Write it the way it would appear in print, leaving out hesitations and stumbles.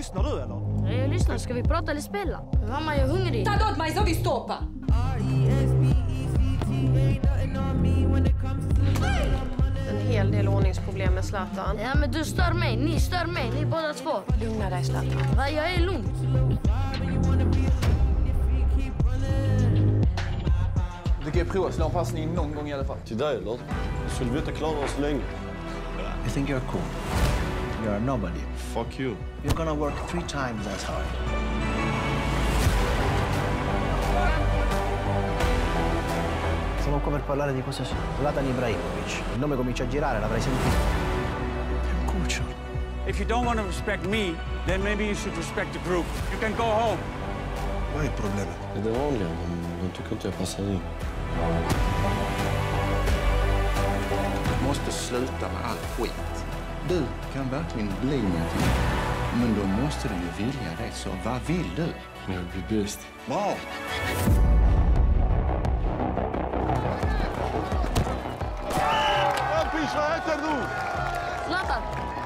Lyssnar du eller? Nej, jag lyssnar. Ska vi prata eller spela? Mamma, jag är hungrig. Ta dod mais ovi stopa. En hel del ordningsproblem med Zlatan. Ja, men du stör mig. Ni stör mig. Ni båda två. Lugna dig, Zlatan. Va, jag är lugn. Du kan ju prova att slå en passning någon gång i alla fall. Till dig eller? Jag skulle veta klara oss länge. You think you're cool. You're a nobody. Fuck you. You're gonna work 3 times as hard. Siamo qua per parlare di cosa c'è. Zlatan Ibrahimovic. Il nome comincia a girare, l'avrai sentito. È un cuccio. If you don't want to respect me, then maybe you should respect the group. You can go home. Vad är problemet? Det är det vanliga. De tycker inte jag passar in. Du måste sluta med all skit. Du kan verkligen bli någonting. Men då måste du ju vilja det. Så vad vill du? Jag blir bäst. Bra! Zlatan!